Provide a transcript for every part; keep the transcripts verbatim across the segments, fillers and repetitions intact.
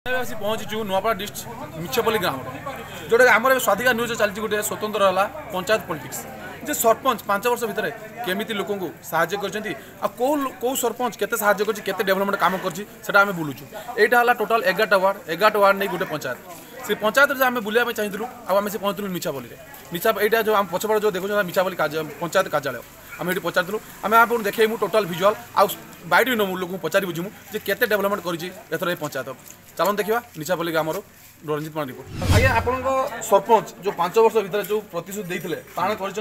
आसी पहुँचीचु नुआपड़ा डिस्ट्रिक्ट मिछपल्ली ग्राम जोटा आम स्वाधिकार न्यूज चलती गोटे स्वतंत्र है पंचायत पॉलिटिक्स जे सरपंच पांच वर्ष भितर केमिति लोक साहाय्य करछंती आ को को सरपंच केते साहाय्य करछि केते डेवलपमेंट काम करछि सेटा आमे बुलुछु एटा हला टोटल एगारटा वार्ड एगारटा वार्ड नै गोटे पंचायत से पंचायत रे आमे बुलिया चाहिलु आ आमे से पहुंचलु मिछापल्ली रे मिछा एटा जो आम पछपड़ जो देखु मिछापल्ली पंचायत कार्यालय आम ये पचारूँ आम आप देखू टोटाल भिजुआल आउ बैठ नमु लोक पचारि बुझीमु जे केते डेवलपमेंट करिछि एथर पंचायत चलन देखा निछापल्ली ग्रामर रंजित कुमार रिपोर्ट आज्ञा आपण सरपंच जो पांच वर्ष भीतर जो प्रतिश्रुति देते पाण कर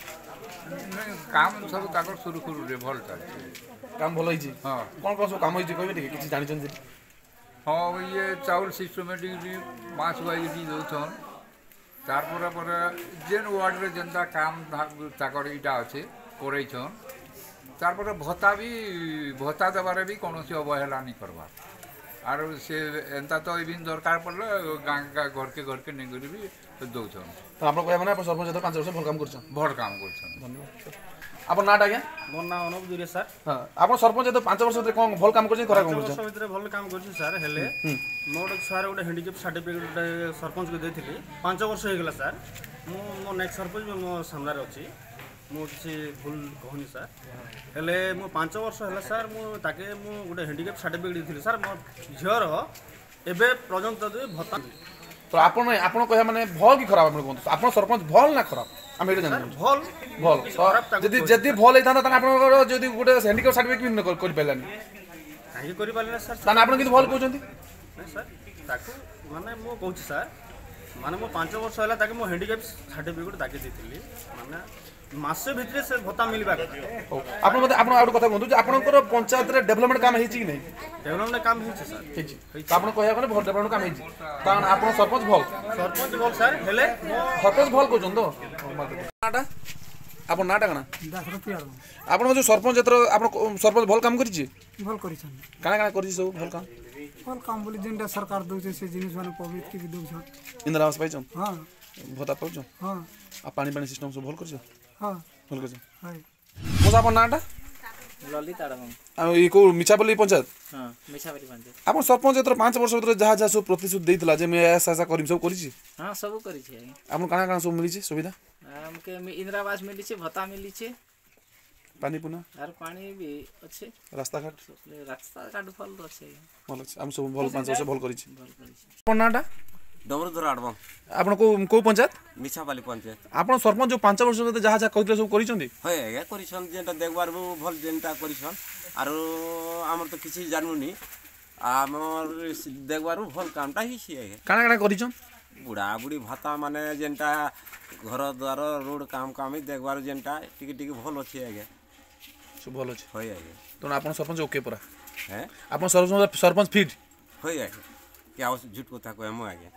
काम सब ताकर सुरुखुरु रे भल चलछि काम भल होइछि हां कोन कोन सब काम होइछि कहबे ठीक किछि जानि छन हां ये चाउल सिस्टमेटिक पांच वाई दी दोछन तार पर पर जेन वार्ड रे जनता काम ताकर इटा अछि करै छन तार पर भत्ता भी भत्ता देबारे भी कोनोसी अवहेला नहीं करबा आर से एंता तो इबिन दरकार पड़ले गां का घर के घर के नहीं करी भी दोछन तो आपण कहया माने आपण सरपंच तो पांच वर्ष भल काम करछन भल काम करछन धन्यवाद आपण नाटा आज्ञा मोर नाम अनुप दुरे सर हां आपण सरपंच तो पांच वर्ष भीतर कोन भल काम करछन करा कोन करछन भीतर भल काम करछन सर हेले मोर सर गोटे हैंडीकैप सर्टिफिकेट सरपंच को देथिली पांच वर्ष हो गेला सर मो मो नेक्स्ट सरपंच मो सामने रे अछि मो किसी भूल कहनी सर हेले मो पांच वर्ष है सर मो ताके मो गोटे हैंडीकैप सर्टिफिकेट देथिली सर मो झियर एबे पर्यंत भत्ता तो आपण आपण कहया माने भल की खराब आपण कोन आपण सरपंच भल ना खराब हम एटा जान भल भल जदी जदी भल हेता त आपण जदी गोटे हैंडीकैप सर्टिफिकेट न कर पेलानी काहे करि पाले सर तान आपण कित भल कहउचंती सर ताको माने मो कहउची सर माने मो पांच वर्ष होला ताके मो हैंडीकैप सर्टिफिकेट ताके देथिली माने मासे भितरे से भत्ता मिलबा आपण मते आपण आउट कथा कहंतु जे आपनकर पंचायत रे डेवलपमेंट काम हेछि कि नै डेवलपमेंट काम हेछि सर हेछि त आपण कहया कोन भल डेवलपमेंट काम हेछि तान आपण सरपंच भल सरपंच भल सर हेले सरपंच भल कहउचन तो नाटा आपण नाटा कना दशरथी आपण जो सरपंच एतर आपण सरपंच भल काम करिछि भल करिछन काना काना करिछि सब भल काम भल काम बोली जेंटा सरकार दोछे से जिनिस माने पब्लिक के भी दोछन इंदिरा आवास पाइछन हां भत्ता पाउछन हां आ पानी पानी सिस्टम सब भल करछ हां भल करछ हाय मोसा आपण नाटा ललित आडम आ ई को मिछापल्ली पंचायत हां मिछापल्ली पंचायत आपण सरपंच एतर पांच वर्ष भीतर जहा जहा सब प्रतिशत देइतला जे मैं ऐसा ऐसा करिम सब करिछि हां सब करि छै आपण काना काना सब मिली छै सुविधा हमके इंदिरा आवास मिली छै भत्ता मिली छै पानी पुना आर पानी भी अच्छे रास्ता घाट रास्ता घाट भल छै भल छै हम सब भल पांच वर्ष भल करिछि भल करि आपण नाटा डमरुधर आडबम आपण को को पंचायत मिछापाली पंचायत आपण सरपंच जो पांच वर्ष भीतर जहा जहा कहितले सब करिसंती होय आज्ञा करिसन जेंटा देखबार भल जेंटा करिसन आरो हमर तो किछि जानूनी हमर देखबार भल कामटा ही छी आज्ञा काना काना करिसन बुढ़ा बुढ़ी भाता माने जेंटा घर द्वार रोड काम काम ही देखबार जेंटा टिके टिके भल अछि आज्ञा सब भल अछि होय आज्ञा तो आपण सरपंच ओके पूरा हैं आपण सरपंच सरपंच फिट होय आज्ञा क्या झूठ कथा कहमु आज्ञा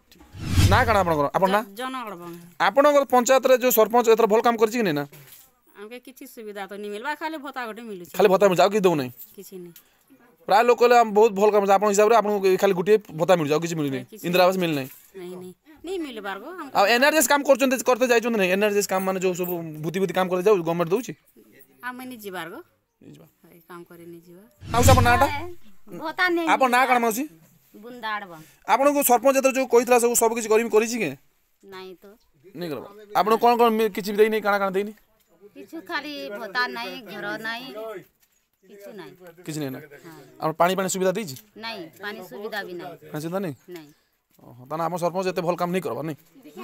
ना काना आपण आपण ना जनगण आपण पंचायत रे जो सरपंच एतर भल काम करछि कि नै ना हमके किछि सुविधा तो नहीं मिलबा खाली भत्ता गोटे मिलु खाली भत्ता मिल जाओ कि दउ नै किछि नहीं प्राय लोक हम बहुत भल काम आपण हिसाब रे आपण खाली गुटे भत्ता मिल जाओ किछि मिल नै इंदिरा आवास मिल नै नहीं नहीं नहीं मिलबार गो हम आ एनआरजीएस काम करछन करते जाइछन नै एनआरजीएस काम माने जो सब भूति भूति काम करे जाउ गवर्नमेंट दउछि हम नहीं जिबार गो जिबा काम करे नहीं जिबा आउ सब नाटा भत्ता नहीं आपण ना काना मौसी बुंदाड़बा आपण को सरपंच एतर जो कहितला सब सब किछि करिम करिछि के नहीं तो नहीं करबा आपण कोन कोन किछि देई नै काना काना देई नै किछु खाली भत्ता नहीं घर नहीं किछु नहीं किछि नै ना आपण पानी पानी सुविधा देछि नहीं पानी सुविधा भी नहीं पानी सुविधा नहीं नहीं ओह तना आपण सरपंच एते भल काम नहीं करबा नै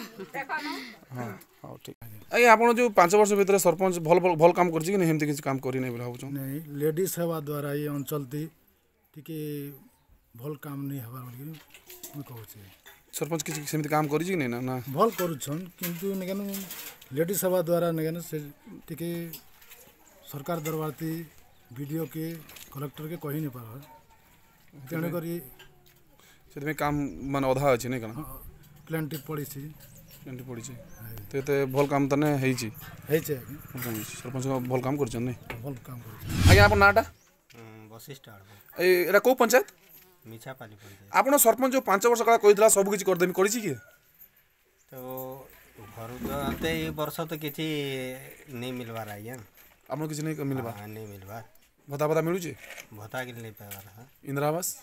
हां हां ठीक आइ आपण जो पांच वर्ष भीतर सरपंच भल भल काम करछि कि नै हेमति किछि काम करि नै बोला होछ नहीं लेडीज सेवा द्वारा ये अंचल ती टिके भल काम नहीं हबार बोली मैं कहू छी सरपंच किछि सेमति काम करि कि नै ना ना भल करूछन किंतु नेगन लेडीज सेवा द्वारा नेगन से टिके सरकार दरबार ती वीडियो के कलेक्टर के कहि नै पार तेने करी सेते काम माने आधा अछि नै कना प्लांटिक पड़ी छी प्लांटिक पड़ी छी ते ते भल काम तने हेइ छी हेइ छै सरपंच भल काम करछन नै भल काम कर आगे आपण नाटा वशिष्ठ आडबम ए एरा को पंचायत मिछापाली पंचायत आपण सरपंच जो पांच वर्ष काला कहितला सब किछि कर देमी करिछि कि तो घर आते ये वर्ष तो किछि नहीं मिलबार आज्ञा आपण किछि नहीं मिलबा नहीं मिलबार भत्ता भत्ता मिलुछि भत्ता के नहीं पाबार इंदिरा आवास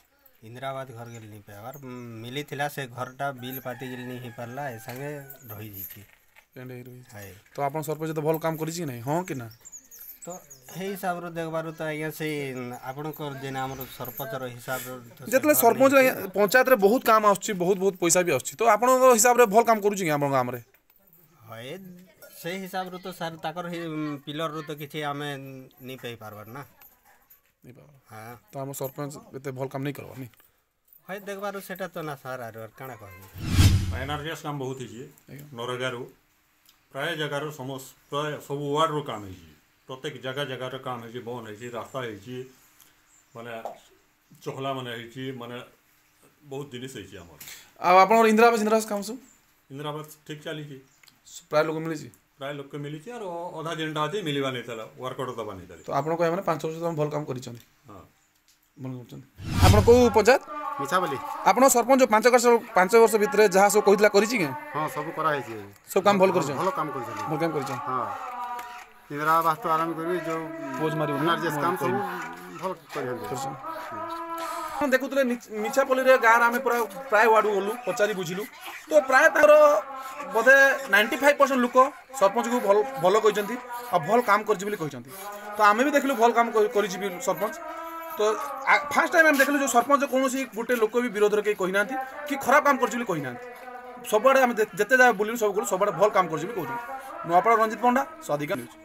इंदिरा आवास घर के नहीं पाइबार मिली थिला से घरटा बिल पाटी के नहीं पारला ए संगे रही जी है तो आपन सरपंच तो भल काम करी कि नहीं हाँ कि ना तो हे हिसाब रो देखबार तो आज्ञा से आपण को जेन हमर सरपंच रो हिसाब रो जेतले सरपंच पंचायत रे बहुत काम आछी बहुत बहुत पैसा भी आछी तो आपण हिसाब रे भल काम करू छी आपन गाम रे है से हिसाब रो तो सर ताकर पिलर रो तो किछि हमें नहीं पाई पारबार ना नहीं पाबा हां तो हम सरपंच एते भल काम नहीं करबा नहीं है देखबार सेटा तो ना सार आर काना कहबो एनआरजीएस काम बहुत ही नरेगा रो प्राय जगह समस्त प्राय सब वार्ड रो काम है प्रत्येक जगह जगह काम है बन है रास्ता है माने चहला माने है माने बहुत जिनिस है आ आपन इंदिरा आवास इंदिरा आवास काम सब इंदिरा आवास ठीक चली प्राय लोग मिली प्राय लोग के मिली और अधा जेनटा अच्छे मिलवा नहीं था वर्कआउट दबा नहीं था तो आपन कहबा माने पाँच वर्ष तक भल काम करिछन हां भल करछन आपन को पंचायत मिछा बोली आपन सरपंच पाँच वर्ष पाँच वर्ष भीतर जहाँ सब कहितला करिछि के हां सब करा है सब काम भल करिछन भल काम करिछन भल काम करिछन हां इंदिरा आवास तो आराम करी जो पोज मारी एनआरजीएस काम सब भल करिछन हम देखुतले मिछापल्ली रे गाँ आम पूरा प्राय वार्ड गलु पचारि बुझिलु तो प्राय तार बोधे नाइंटी फाइव परसेंट लोक सरपंच को भल भल कहते और भल काम कर तो आम भी देखलु भल काम कर सरपंच तो फास्ट टाइम आम देखलु जो सरपंच कौन गोटे लोक भी विरोध कहीं कहीना कि खराब काम कर सबुआड़े आम जिते जगह बुलू सब सब भल काम कर नुआपड़ा रंजित पंडा स्वाधिका न्यूज।